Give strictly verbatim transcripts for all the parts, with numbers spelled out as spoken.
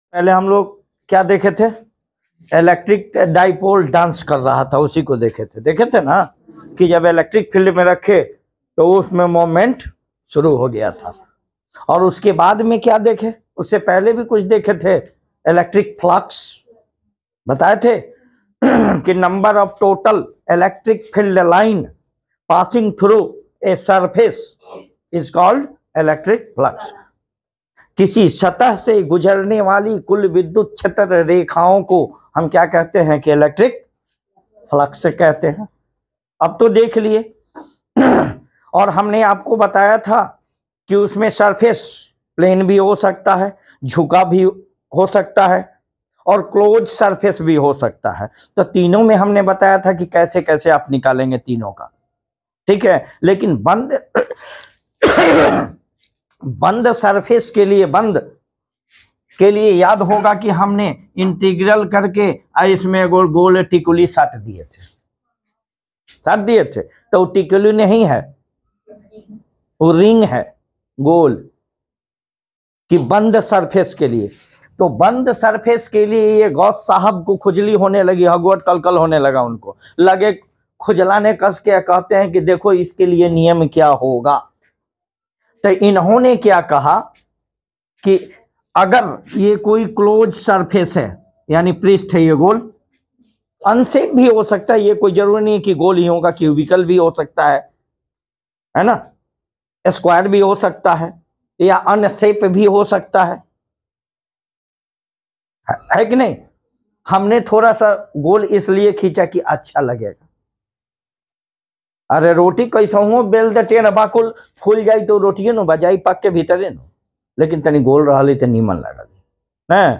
पहले हम लोग क्या देखे थे? इलेक्ट्रिक डाइपोल डांस कर रहा था, उसी को देखे थे देखे थे ना, कि जब इलेक्ट्रिक फील्ड में रखे तो उसमें मोमेंट शुरू हो गया था। और उसके बाद में क्या देखे? उससे पहले भी कुछ देखे थे, इलेक्ट्रिक फ्लक्स बताए थे कि number of total electric field line passing through a surface is called electric flux. किसी सतह से गुजरने वाली कुल विद्युत क्षेत्र रेखाओं को हम क्या कहते हैं? कि इलेक्ट्रिक फ्लक्स कहते हैं। अब तो देख लिए और हमने आपको बताया था कि उसमें सरफेस प्लेन भी हो सकता है, झुका भी हो सकता है और क्लोज सरफेस भी हो सकता है। तो तीनों में हमने बताया था कि कैसे कैसे आप निकालेंगे तीनों का, ठीक है। लेकिन बंद बंद सरफेस के लिए बंद के लिए याद होगा कि हमने इंटीग्रल करके इसमें गोल गोल टिकुली साट दिए थे साट दिए थे तो टिकुली नहीं है, वो रिंग है गोल, कि बंद सरफेस के लिए। तो बंद सरफेस के लिए ये गौस साहब को खुजली होने लगी, हगवट कलकल होने लगा, उनको लगे खुजलाने कस के, कहते हैं कि देखो इसके लिए नियम क्या होगा। तो इन्होंने क्या कहा कि अगर ये कोई क्लोज सरफेस है, यानी पृष्ठ है, ये गोल अनसेप भी हो सकता है, ये कोई जरूरी नहीं कि गोल ही होगा, क्यूबिकल भी हो सकता है, है ना, स्क्वायर भी हो सकता है, या अनसेप भी हो सकता है, है कि नहीं। हमने थोड़ा सा गोल इसलिए खींचा कि अच्छा लगेगा। अरे रोटी कैसा हो बेल दे न बाकुल फूल जाई तो रोटिए नो बजाई पक के भीतरे नो, लेकिन तनी गोल रहा तो नीमन लगा है।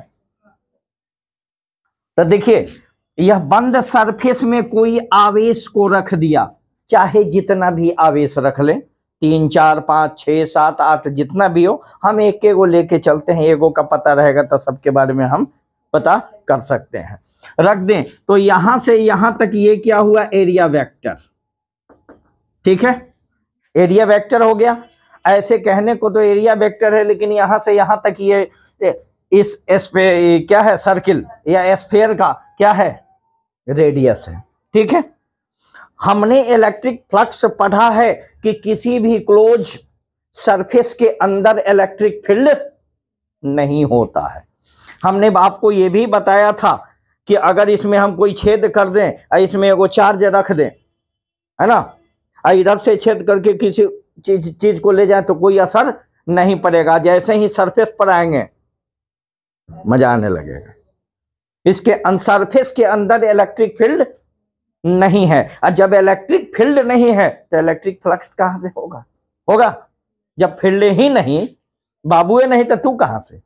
तो देखिए, यह बंद सरफेस में कोई आवेश को रख दिया, चाहे जितना भी आवेश रख ले, तीन चार पाँच छः सात आठ जितना भी हो, हम एक एक को लेके चलते हैं, एगो का पता रहेगा तो सबके बारे में हम पता कर सकते हैं। रख दें तो यहां से यहां तक ये क्या हुआ? एरिया वेक्टर, ठीक है, एरिया वेक्टर हो गया। ऐसे कहने को तो एरिया वेक्टर है, लेकिन यहां से यहां तक ये इस स्फेयर क्या है? सर्किल या स्फेयर का क्या है? रेडियस है, ठीक है। हमने इलेक्ट्रिक फ्लक्स पढ़ा है कि किसी भी क्लोज सरफेस के अंदर इलेक्ट्रिक फील्ड नहीं होता है। हमने आपको ये भी बताया था कि अगर इसमें हम कोई छेद कर दें, इसमें एगो चार्ज रख दें, है ना, इधर से छेद करके किसी चीज चीज को ले जाए तो कोई असर नहीं पड़ेगा। जैसे ही सरफेस पर आएंगे मजा आने लगेगा। इसके सरफेस के अंदर इलेक्ट्रिक फील्ड नहीं है, और जब इलेक्ट्रिक फील्ड नहीं है तो इलेक्ट्रिक फ्लक्स कहां से होगा? होगा जब फील्ड ही नहीं, बाबुए नहीं तो तू कहां से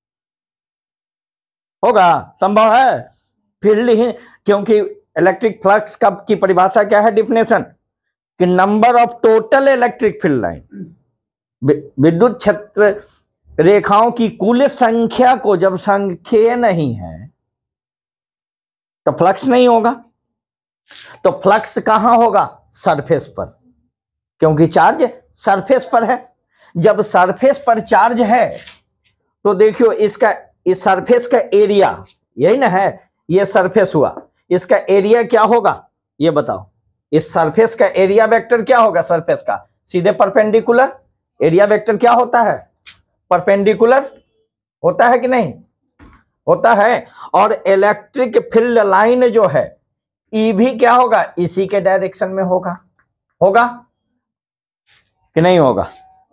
होगा? संभव है? फील्ड ही, क्योंकि इलेक्ट्रिक फ्लक्स का की परिभाषा क्या है? डिफिनेशन कि number of total electric field line, विद्युत क्षेत्र रेखाओं की कुल संख्या को जब संख्या नहीं है तो फ्लक्स नहीं होगा। तो फ्लक्स कहां होगा? सरफेस पर, क्योंकि चार्ज सरफेस पर है। जब सरफेस पर चार्ज है तो देखियो, इसका इस सरफेस का एरिया यही ना है, ये सरफेस हुआ, इसका एरिया क्या होगा ये बताओ? इस सरफेस का एरिया वेक्टर क्या होगा? सरफेस का सीधे परपेंडिकुलर। एरिया वेक्टर क्या होता है? परपेंडिकुलर होता है कि नहीं? होता है। और इलेक्ट्रिक फील्ड लाइन जो है, ई भी क्या होगा? इसी के डायरेक्शन में होगा। होगा कि नहीं होगा?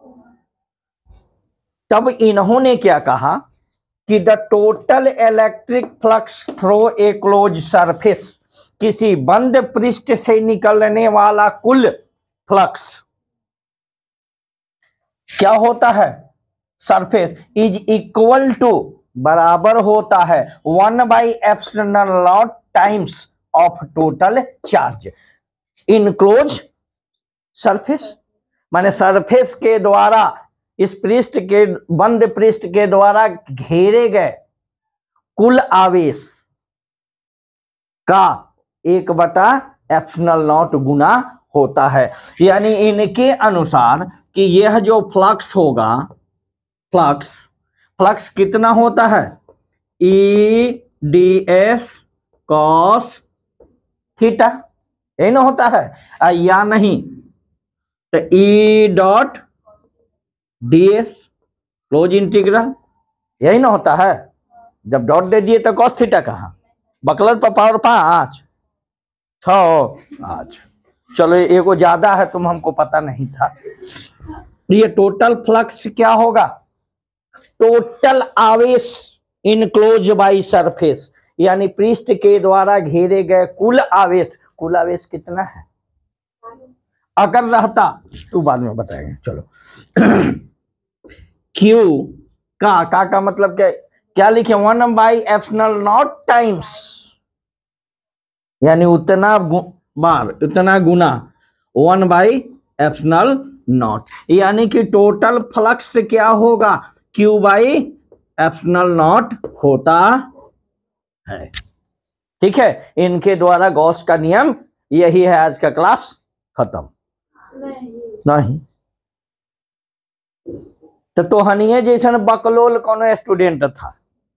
तब इन्होंने क्या कहा कि the total electric flux through a close surface, किसी बंद पृष्ठ से निकलने वाला कुल फ्लक्स क्या होता है? सरफेस इज इक्वल टू, बराबर होता है, one by epsilon naught times of total charge in close surface. माने सरफेस के द्वारा, इस पृष्ठ के बंद पृष्ठ के द्वारा घेरे गए कुल आवेश का एक बटा एप्सिलॉन नॉट गुना होता है। यानी इनके अनुसार कि यह जो फ्लक्स होगा, फ्लक्स फ्लक्स कितना होता है? E D S cos theta, यही ना होता है, आ, या नहीं तो E dot D S close integral, यही ना होता है। जब डॉट दे दिए तो कॉस थीटा कहाँ, बकलर पर पावर पांच छ आज, चलो एगो ज्यादा है, तुम हमको पता नहीं था। ये टोटल फ्लक्स क्या होगा, टोटल आवेश इनक्लोज बाई सरफेस, यानी पृष्ठ के द्वारा घेरे गए कुल आवेश। कुल आवेश कितना है, अगर रहता तो बाद में बताएंगे। चलो क्यू का का का मतलब क्या, क्या लिखे, one by epsilon naught times, यानी उतना बार उतना गुना वन बाई एप्सिलॉन नॉट, यानी कि टोटल फ्लक्स क्या होगा, क्यू बाई एप्सिलॉन नॉट होता है। ठीक है, इनके द्वारा गॉस का नियम यही है। आज का क्लास खत्म नहीं, नहीं। तो तोहनिए जैसा बकलोल कौन स्टूडेंट था,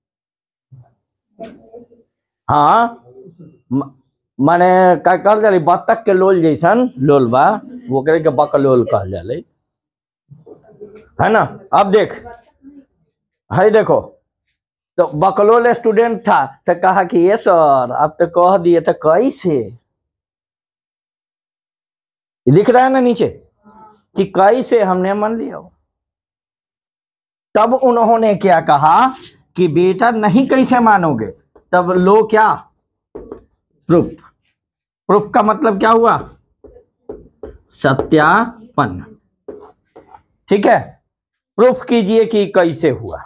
हाँ माने का कहल जाले, बत्तख के लोल जैसन लोल बा, वो करे के बकलोल कहल जाले, है ना। अब देख, है देखो, तो बकलोल स्टूडेंट था तो कहा कि ये सर अब तो कह दिए तो कैसे, लिख रहा है ना नीचे कि कैसे, हमने मान लिया। तब उन्होंने क्या कहा कि बेटा नहीं कैसे मानोगे, तब लो क्या प्रूफ, प्रूफ का मतलब क्या हुआ, सत्यापन। ठीक है, प्रूफ कीजिए कि कैसे हुआ।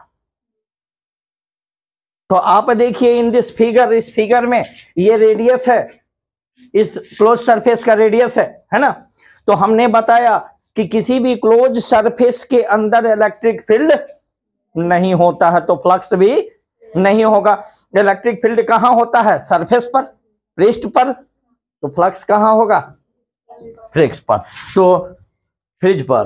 तो आप देखिए इन दिस फिगर, इस फिगर में ये रेडियस है, इस क्लोज सरफेस का रेडियस है, है ना। तो हमने बताया कि किसी भी क्लोज सरफेस के अंदर इलेक्ट्रिक फील्ड नहीं होता है, तो फ्लक्स भी नहीं होगा। इलेक्ट्रिक फील्ड कहां होता है, सरफेस पर, पृष्ठ पर, तो फ्लक्स कहां होगा, फ्रिक्स पर, तो फ्रिज पर।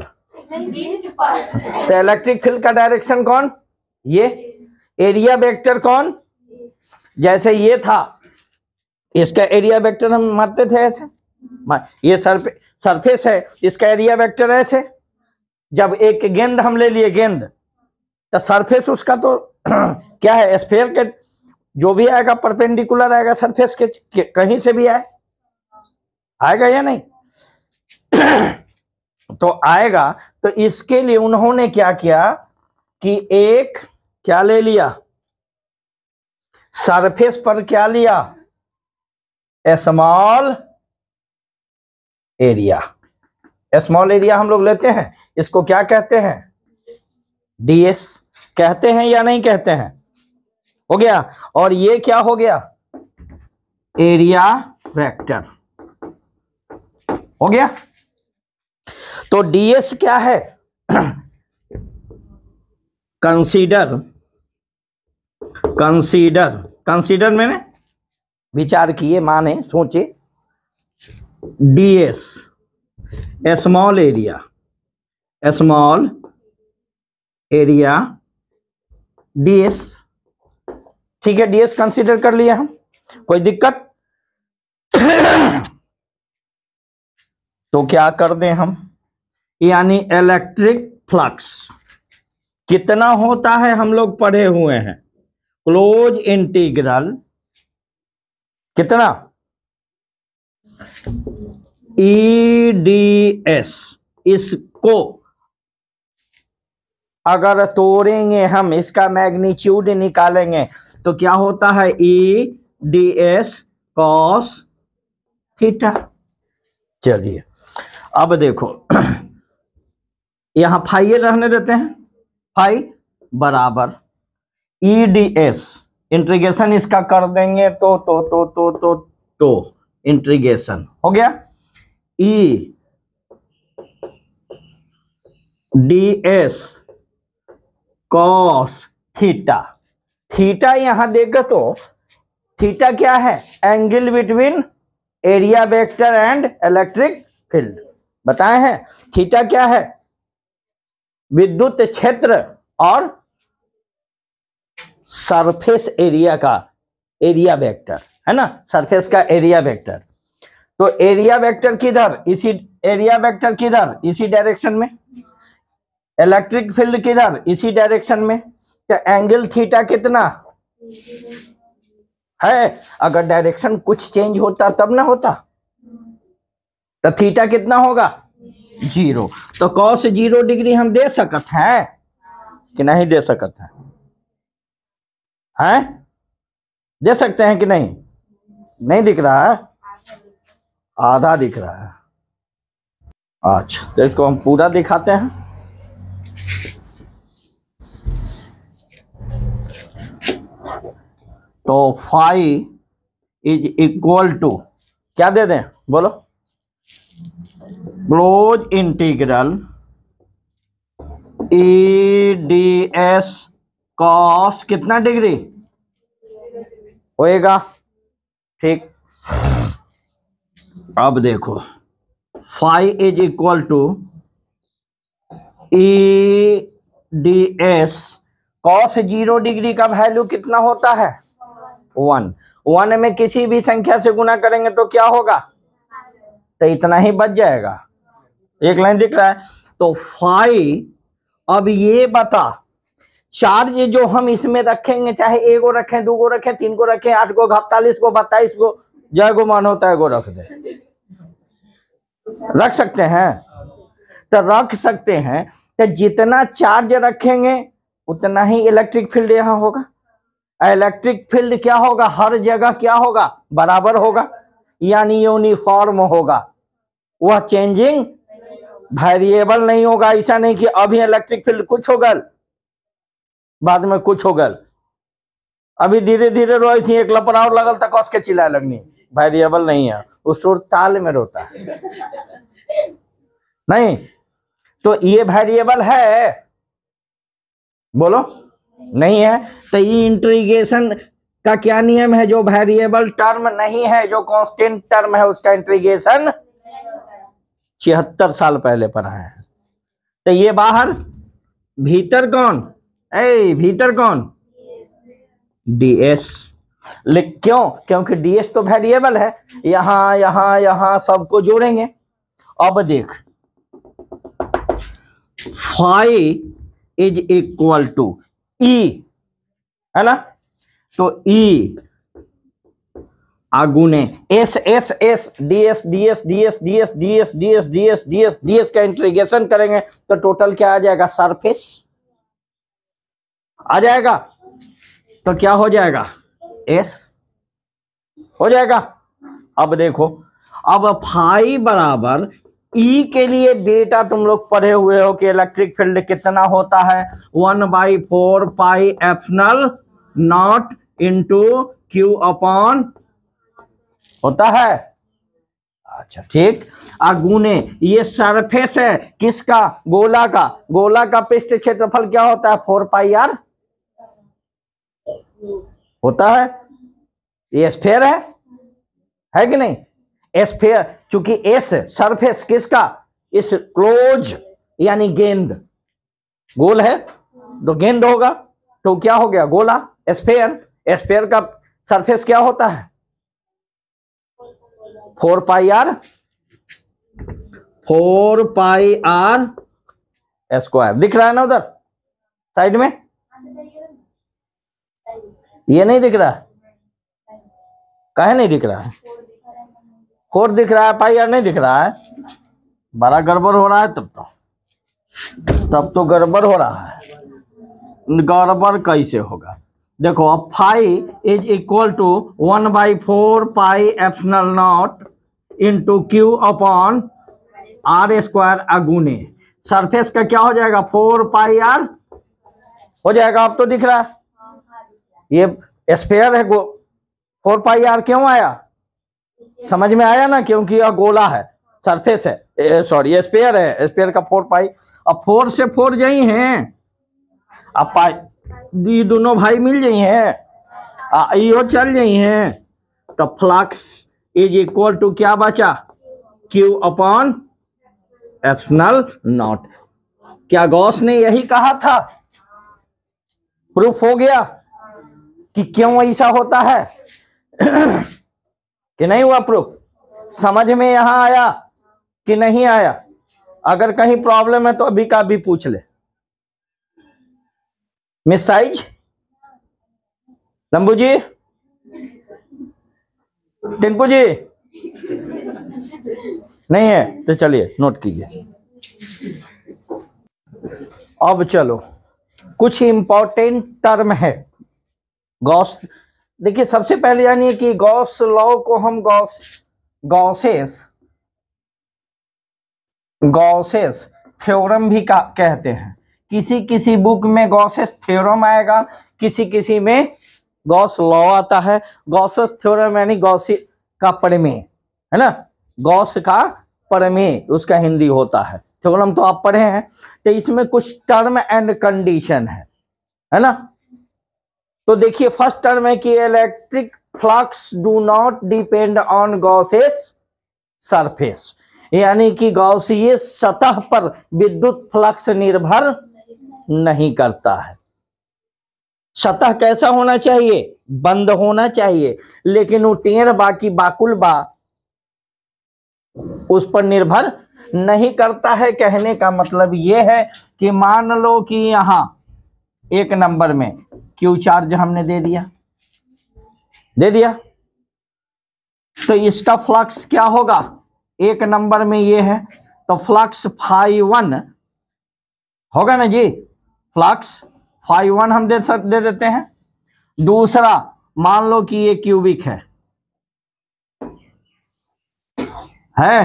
तो इलेक्ट्रिक फील्ड का डायरेक्शन कौन, ये एरिया वेक्टर कौन, जैसे ये था इसका एरिया वेक्टर हम मानते थे ऐसे, ये सरफे सरफेस है, इसका एरिया वेक्टर ऐसे। जब एक गेंद हम ले लिए, गेंद तो सरफेस उसका तो क्या है, स्फीयर के जो भी आएगा परपेंडिकुलर आएगा सरफेस के, के कहीं से भी आए, आएगा या नहीं तो आएगा। तो इसके लिए उन्होंने क्या किया कि एक क्या ले लिया, सरफेस पर क्या लिया, स्मॉल एरिया। स्मॉल एरिया हम लोग लेते हैं, इसको क्या कहते हैं, डीएस कहते हैं या नहीं कहते हैं, हो गया। और ये क्या हो गया, एरिया वेक्टर हो गया। तो डीएस क्या है, कंसीडर, कंसीडर कंसीडर मैंने विचार किए, माने सोचे, DS small area, small area DS. ठीक है, डीएस कंसीडर कर लिया हम, कोई दिक्कत तो क्या कर दें हम, यानी इलेक्ट्रिक फ्लक्स कितना होता है हम लोग पढ़े हुए हैं, क्लोज इंटीग्रल कितना, ई डी एस। इसको अगर तोड़ेंगे हम, इसका मैग्नीट्यूड निकालेंगे तो क्या होता है, E D S cos theta. चलिए अब देखो यहां फाई रहने देते हैं, फाई बराबर ई डी एस, इंटीग्रेशन इसका कर देंगे तो तो तो तो तो तो इंटीग्रेशन हो गया, E D S cos theta. Theta यहां देखो तो थीटा क्या है, angle between area vector and electric field, बताए हैं। थीटा क्या है, विद्युत क्षेत्र और सरफेस एरिया का एरिया वेक्टर, है ना, सरफेस का एरिया वेक्टर। तो एरिया वेक्टर किधर, इसी एरिया वेक्टर किधर, इसी डायरेक्शन में, इलेक्ट्रिक फील्ड किधर, इसी डायरेक्शन में। तो एंगल थीटा कितना है, अगर डायरेक्शन कुछ चेंज होता तब ना होता, तो थीटा कितना होगा, जीरो। तो कॉस जीरो डिग्री हम दे सकते हैं कि नहीं दे सकते हैं, हैं दे सकते हैं कि नहीं, नहीं दिख रहा है, आधा दिख रहा है। अच्छा, तो इसको हम पूरा दिखाते हैं। तो फाई इज इक्वल टू क्या दे दें, बोलो, close integral E D S cos कितना डिग्री होएगा, ठीक। अब देखो phi is equal to E D S cos zero degree का वैल्यू कितना होता है, वन। वन में किसी भी संख्या से गुना करेंगे तो क्या होगा, तो इतना ही बच जाएगा। एक लाइन दिख रहा है। तो फाई, अब ये बता, चार्ज जो हम इसमें रखेंगे, चाहे एक गो रखें, दो गो रखें, तीन गो रखें, आठ गो, अड़तालीस गो, बत्ताईस गो, जय गो मान होता है गो रख दे, रख सकते हैं, तो रख सकते हैं। तो जितना चार्ज रखेंगे उतना ही इलेक्ट्रिक फील्ड यहाँ होगा। इलेक्ट्रिक फील्ड क्या होगा, हर जगह क्या होगा, बराबर होगा, यानी यूनिफॉर्म होगा, वह चेंजिंग वेरिएबल नहीं होगा। ऐसा नहीं कि अभी इलेक्ट्रिक फील्ड कुछ होगा, बाद में कुछ होगा। अभी धीरे धीरे रोई थी, एक लपड़ा और लगल तक कस के चिल्लाए लगनी, वेरिएबल नहीं है, उस सुर ताल में रोता है नहीं। तो ये वेरिएबल है, बोलो नहीं है। तो ये इंटीग्रेशन का क्या नियम है, जो वेरिएबल टर्म नहीं है, जो कांस्टेंट टर्म है, उसका इंटीग्रेशन छिहत्तर साल पहले पढ़ा है। तो ये बाहर, भीतर कौन, ए भीतर कौन, डीएस। लेकिन क्यों, क्योंकि डीएस तो वेरिएबल है, यहां यहां यहां सबको जोड़ेंगे। अब देख, phi is equal to E, है ना, तो ई आगुने S S S D S D S D S D S D S D S D S D S D S D integration करेंगे तो टोटल क्या आ जाएगा, सरफेस आ जाएगा। तो क्या हो जाएगा, एस हो जाएगा। अब देखो, अब फाई बराबर ई के लिए बेटा तुम लोग पढ़े हुए हो कि इलेक्ट्रिक फील्ड कितना होता है, one by four pi epsilon naught into Q upon होता है। अच्छा ठीक, अगुने ये सरफेस है किसका, गोला का, गोला का पृष्ठ क्षेत्रफल क्या होता है, फोर पाई आर होता है। ये स्फीयर है, है कि नहीं, स्फीयर, चूंकि एस सरफेस किसका, इस क्लोज यानी गेंद, गोल है तो गेंद होगा, तो क्या हो गया, गोला, स्फीयर। स्फीयर का सरफेस क्या होता है, four pi R, four pi R square. दिख रहा है ना उधर साइड में, ये नहीं दिख रहा है, काहे नहीं दिख रहा है, फोर दिख रहा है, पाई आर नहीं दिख रहा है, बड़ा गड़बड़ हो रहा है। तब तो तब तो गड़बड़ हो रहा है, गड़बड़ कैसे होगा, देखो अब five is equal to one by four pi epsilon naught into Q upon R square अगुने सरफेस का क्या हो जाएगा, फोर पाई आर हो जाएगा। अब तो दिख रहा है, ये स्फीयर है, फोर पाई आर क्यों आया, समझ में आया ना, क्योंकि यह गोला है, सरफेस है, सॉरी स्फीयर है, स्फीयर का फोर पाई। अब फोर से फोर जाई हैं, अब पाई दी दोनों भाई मिल जाई हैं, यो चल जाई हैं, तो फ्लक्स इज इक्वल टू क्या बचा, क्यू अपॉन एप्सिलॉन नॉट। क्या गॉस ने यही कहा था, प्रूफ हो गया, कि क्यों ऐसा होता है कि नहीं हुआ प्रूफ? समझ में यहां आया कि नहीं आया? अगर कहीं प्रॉब्लम है तो अभी का भी पूछ ले। मिस साइज, लंबू जी, टिंकू जी, नहीं है तो चलिए नोट कीजिए। अब चलो कुछ इंपॉर्टेंट टर्म है गॉस। देखिए सबसे पहले जानिए कि गॉस लॉ को हम गॉस गॉसेस गॉसेस थ्योरम भी कहते हैं। किसी किसी बुक में गॉसेस थ्योरम आएगा, किसी किसी में गॉस लॉ आता है। गॉसेस थ्योरम यानी गॉस का प्रमेय, है ना, गॉस का प्रमेय उसका हिंदी होता है। थ्योरम तो आप पढ़े हैं। तो इसमें कुछ टर्म एंड कंडीशन है, है ना। तो देखिए फर्स्ट टर्म है कि electric flux do not depend on Gauss's surface, यानी कि गॉसीय सतह पर विद्युत फ्लक्स निर्भर नहीं करता है। सतह कैसा होना चाहिए? बंद होना चाहिए, लेकिन वो टेढ़ बाकी बाकुल बा उस पर निर्भर नहीं करता है। कहने का मतलब यह है कि मान लो कि यहां एक नंबर में क्यू चार्ज हमने दे दिया दे दिया तो इसका फ्लक्स क्या होगा? एक नंबर में ये है तो फ्लक्स फाइव वन होगा ना जी। फ्लक्स फाइव वन हम दे दे देते हैं। दूसरा मान लो कि ये क्यूबिक है है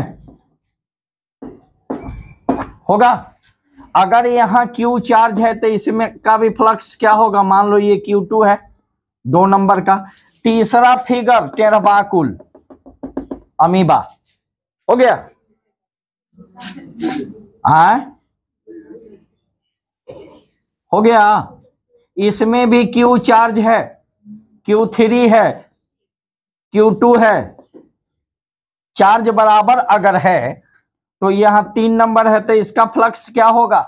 होगा। अगर यहां क्यू चार्ज है तो इसमें का भी फ्लक्स क्या होगा? मान लो ये क्यू टू है दो नंबर का। तीसरा फिगर टेढ़बाकुल अमीबा हो गया। आए हो गया। इसमें भी क्यू चार्ज है, क्यू थ्री है, क्यू टू है। चार्ज बराबर अगर है तो यहां तीन नंबर है तो इसका फ्लक्स क्या होगा?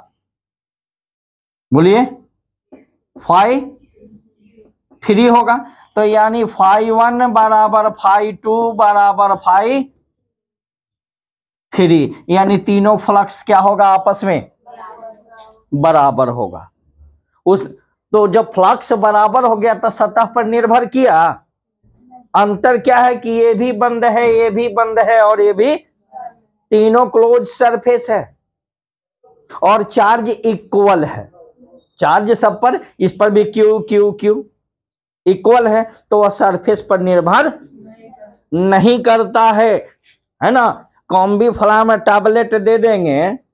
बोलिए फाइव थ्री होगा। तो यानी फाइव वन बराबर फाइव टू बराबर फाइव थ्री, यानी तीनों फ्लक्स क्या होगा? आपस में बराबर होगा। उस तो जब फ्लक्स बराबर हो गया तो सतह पर निर्भर किया। अंतर क्या है कि ये भी बंद है, ये भी बंद है और ये भी, तीनों क्लोज सरफेस है और चार्ज इक्वल है। चार्ज सब पर, इस पर भी क्यू क्यू क्यू इक्वल है तो वह सरफेस पर निर्भर नहीं करता है, है ना। कॉम्बी फ्लाम टैबलेट दे देंगे,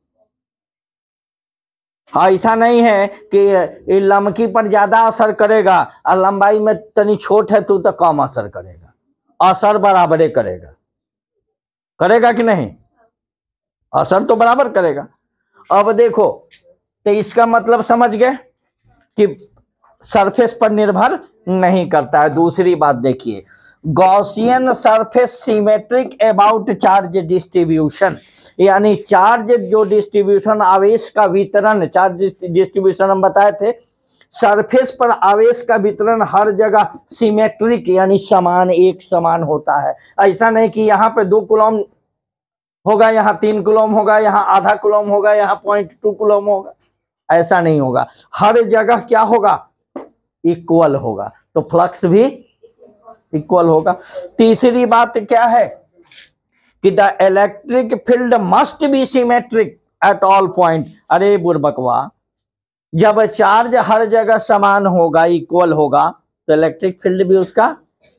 ऐसा नहीं है कि लंबकी पर ज्यादा असर करेगा और लंबाई में तनी छोट है तो तो कम असर करेगा। असर बराबर करेगा, करेगा कि नहीं? असर तो बराबर करेगा। अब देखो तो इसका मतलब समझ गए कि सरफेस पर निर्भर नहीं करता है। दूसरी बात देखिए, Gaussian surface symmetric about charge distribution, यानी चार्ज जो डिस्ट्रीब्यूशन, आवेश का वितरण, चार्ज डिस्ट्रीब्यूशन हम बताए थे। सरफेस पर आवेश का वितरण हर जगह सिमेट्रिक यानी समान, एक समान होता है। ऐसा नहीं कि यहाँ पे दो कूलम होगा, यहाँ तीन कूलम होगा, यहाँ आधा कूलम होगा, यहाँ पॉइंट टू कूलम होगा, ऐसा नहीं होगा। हर जगह क्या होगा? इक्वल होगा, तो फ्लक्स भी इक्वल होगा। तीसरी बात क्या है कि the electric field must be symmetric at all point. अरे बुरबकवा, जब चार्ज हर जगह समान होगा, इक्वल होगा, तो इलेक्ट्रिक फील्ड भी उसका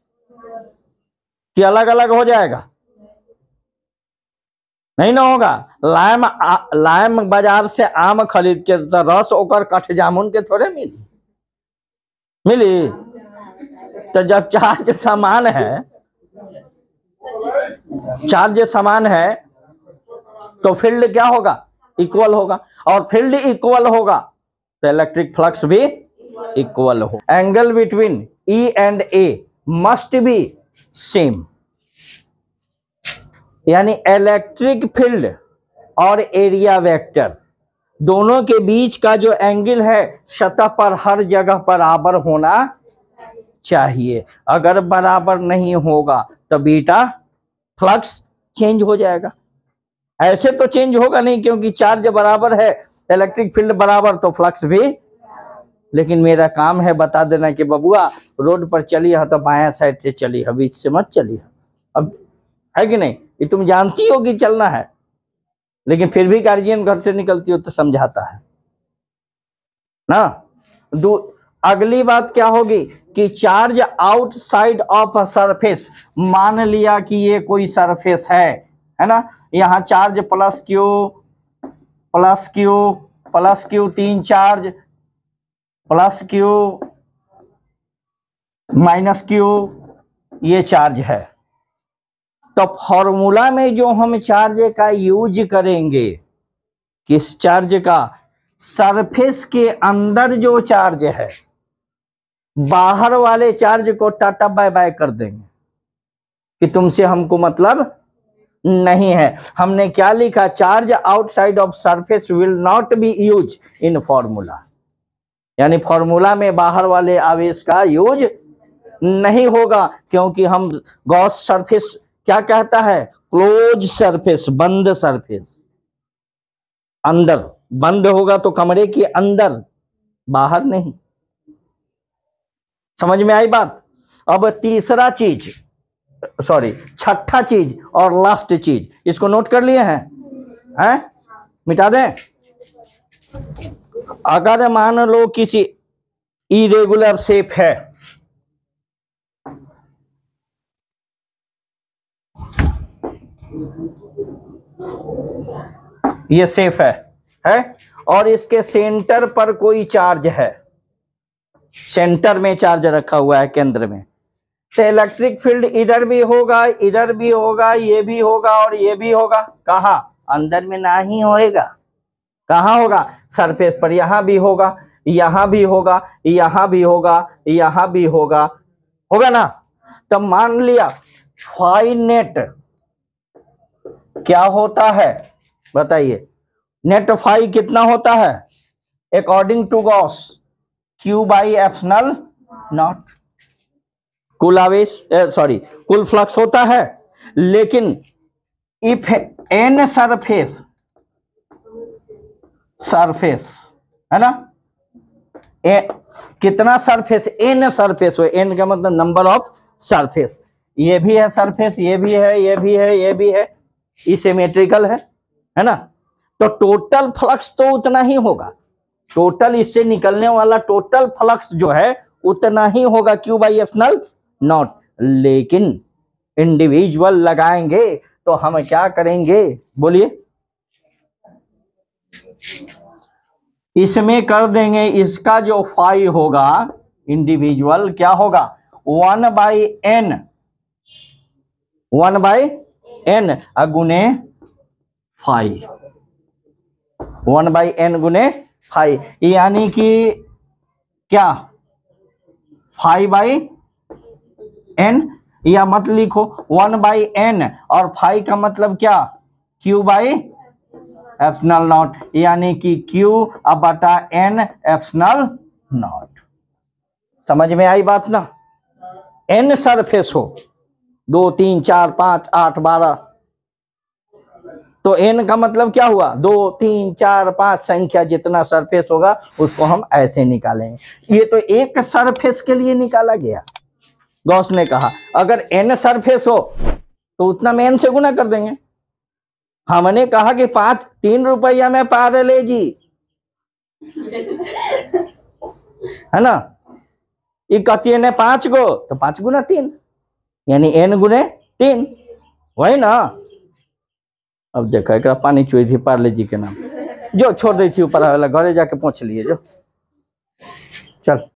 कि अलग अलग हो जाएगा? नहीं ना होगा। लाइम लाइम बाजार से आम खरीद के तो रस ओकर कठ जामुन के थोड़े मिली मिली तो जब चार्ज समान है, चार्ज समान है तो फील्ड क्या होगा? इक्वल होगा। और फील्ड इक्वल होगा तो इलेक्ट्रिक फ्लक्स भी इक्वल हो। Angle between E and A must be same, यानी इलेक्ट्रिक फील्ड और एरिया वेक्टर दोनों के बीच का जो एंगल है सतह पर हर जगह बराबर होना चाहिए। अगर बराबर नहीं होगा तो बीटा फ्लक्स चेंज हो जाएगा। ऐसे तो चेंज होगा नहीं, क्योंकि चार्ज बराबर है, इलेक्ट्रिक फील्ड बराबर, तो फ्लक्स भी। लेकिन मेरा काम है बता देना कि बबुआ रोड पर चली है तो बायां साइड से चली है, बीच से मत चली है। अब है कि नहीं, ये तुम जानती हो कि चलना है, लेकिन फिर भी गार्जियन घर से निकलती हो तो समझाता है ना। दो अगली बात क्या होगी कि charge outside of a surface, मान लिया कि ये कोई सरफेस है है ना, यहाँ charge plus q plus q plus q, तीन charge plus q minus q, ये चार्ज है। तो फॉर्मूला में जो हम चार्ज का यूज करेंगे, किस चार्ज का, सरफेस के अंदर जो चार्ज है, बाहर वाले चार्ज को टाटा बाय बाय कर देंगे कि तुमसे हमको मतलब नहीं है। हमने क्या लिखा, charge outside of surface will not be use in formula, यानी फॉर्मूला में बाहर वाले आवेश का यूज नहीं होगा, क्योंकि हम गॉस सरफेस क्या कहता है, क्लोज सरफेस, बंद सरफेस, अंदर बंद होगा तो कमरे के अंदर, बाहर नहीं। समझ में आई बात। अब तीसरा चीज, सॉरी छठा चीज और लास्ट चीज, इसको नोट कर लिए हैं, हैं? मिटा दें। अगर मान लो किसी इरेगुलर शेप है, ये शेप है है और इसके सेंटर पर कोई चार्ज है, सेंटर में चार्ज रखा हुआ है केंद्र में, तो इलेक्ट्रिक फील्ड इधर भी होगा, इधर भी होगा, ये भी होगा और ये भी होगा। कहाँ, अंदर में ना ही होएगा, कहाँ होगा, सरफेस पर। यहां भी होगा, यहां भी होगा, यहां भी होगा, यहां भी होगा, होगा ना। तब मान लिया फाई नेट क्या होता है, बताइए, नेट फाई कितना होता है according to Gauss, q by epsilon naught. कुल आवेश, सॉरी कुल फ्लक्स होता है, लेकिन इफ एन सरफेस, सरफेस है ना, ए, कितना सरफेस, एन सरफेस हो, एन का मतलब नंबर ऑफ सरफेस, ये भी है सरफेस, ये भी है, ये भी है, ये भी है, इसिमेट्रिकल है है ना। तो टोटल फ्लक्स तो उतना ही होगा, टोटल इससे निकलने वाला टोटल फ्लक्स जो है उतना ही होगा, क्यू बाई एप्सिलॉन नॉट। लेकिन इंडिविजुअल लगाएंगे तो हम क्या करेंगे, बोलिए, इसमें कर देंगे, इसका जो फाई होगा इंडिविजुअल क्या होगा, one by n, one by n अगुने फाई, वन बाई एन गुने फाई, यानी कि क्या, फाई बाई एन, या मत लिखो वन बाई एन, और फाई का मतलब क्या, क्यू बाई एप्सिलॉन नॉट, यानी कि क्यू अब बटा एन एप्सिलॉन नॉट। समझ में आई बात ना। एन सरफेस हो, दो तीन चार पांच आठ बारह, तो एन का मतलब क्या हुआ, दो तीन चार पांच, संख्या जितना सरफेस होगा उसको हम ऐसे निकालेंगे। ये तो एक सरफेस के लिए निकाला गया, गॉस ने कहा अगर एन सरफेस हो तो उतना में एन से गुना कर देंगे। हमने कहा कि पांच तीन रुपया में पार्ले जी, है ना, ये कहती है पांच गो, तो पांच गुना तीन, यानी एन गुने तीन, वही ना। अब देखा एक पानी चुई थी पार्ले जी के नाम, जो छोड़ दी थी ऊपर वाला, घरे जाके पहुंच लिए जो, चल।